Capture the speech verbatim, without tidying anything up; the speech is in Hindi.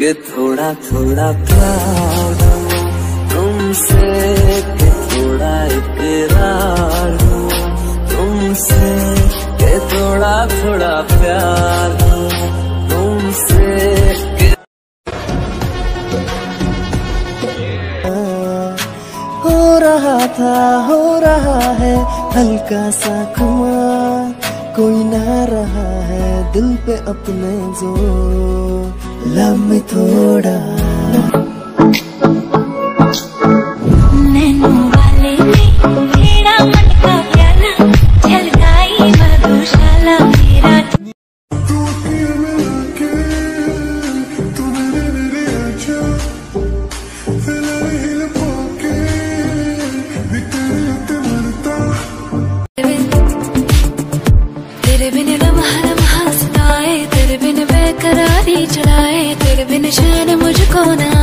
कि थोड़ा थोड़ा प्यार हो तुमसे, कि थोड़ा इकरार हो तुमसे, कि थोड़ा थोड़ा प्यार हो तुमसे। हो रहा था हो रहा है हल्का सा खुमार, कोई ना रहा है दिल पे अपने जोर, लब में थोड़ा नैनो वाले में तेरा मन का प्याला, झलकाई मधुशाला मेरा। तेरे बिन लम्हा लम्हा सताए, तेरे बिन बेकरारी चढ़ाए, तेरे बिन शैन मुझको ना